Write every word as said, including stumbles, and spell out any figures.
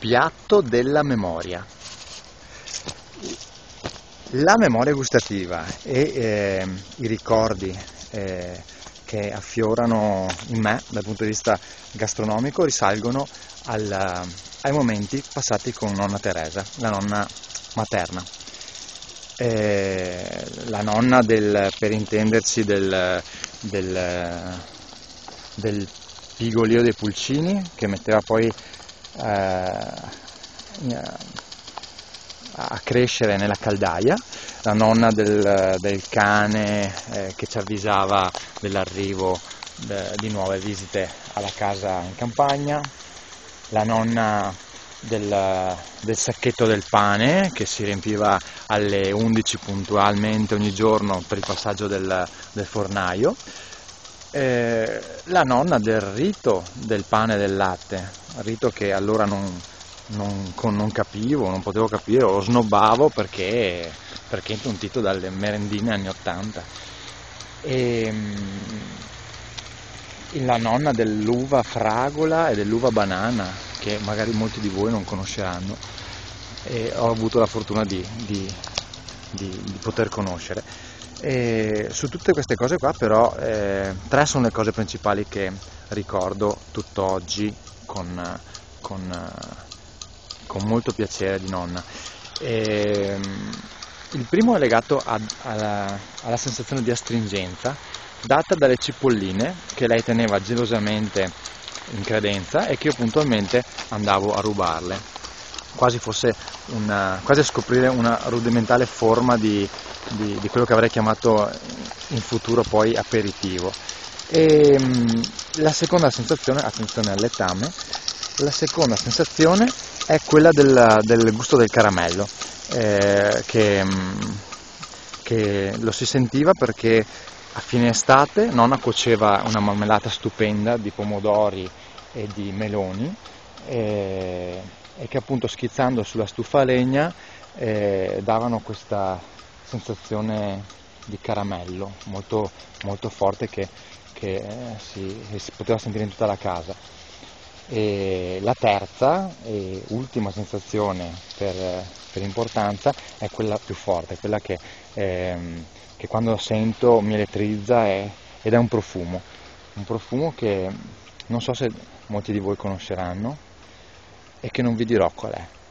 piatto della memoria. La memoria gustativa e eh, i ricordi eh, che affiorano in me dal punto di vista gastronomico risalgono al, ai momenti passati con nonna Teresa, la nonna materna. Eh, la nonna del, per intenderci, del, del, del pigolio dei pulcini, che metteva poi eh, a crescere nella caldaia, la nonna del, del cane eh, che ci avvisava dell'arrivo de, di nuove visite alla casa in campagna, la nonna del, del sacchetto del pane che si riempiva alle undici puntualmente ogni giorno per il passaggio del, del fornaio, eh, la nonna del rito del pane e del latte, rito che allora non Non, con, non capivo, non potevo capire, o snobbavo perché, perché intontito dalle merendine anni ottanta. E la nonna dell'uva fragola e dell'uva banana, che magari molti di voi non conosceranno, e ho avuto la fortuna di, di, di, di poter conoscere. E su tutte queste cose qua però eh, tre sono le cose principali che ricordo tutt'oggi con, con con molto piacere di nonna. E, il primo è legato a, alla, alla sensazione di astringenza data dalle cipolline che lei teneva gelosamente in credenza e che io puntualmente andavo a rubarle, quasi fosse una, quasi a scoprire una rudimentale forma di, di, di quello che avrei chiamato in futuro poi aperitivo. E la seconda sensazione, attenzione al letame, la seconda sensazione è quella del, del gusto del caramello, eh, che, che lo si sentiva perché a fine estate nonna cuoceva una marmellata stupenda di pomodori e di meloni eh, e che appunto schizzando sulla stufa a legna eh, davano questa sensazione di caramello molto, molto forte che, che, eh, si, che si poteva sentire in tutta la casa. E la terza e ultima sensazione per, per importanza è quella più forte, quella che, ehm, che quando sento mi elettrizza è, ed è un profumo, un profumo che non so se molti di voi conosceranno e che non vi dirò qual è.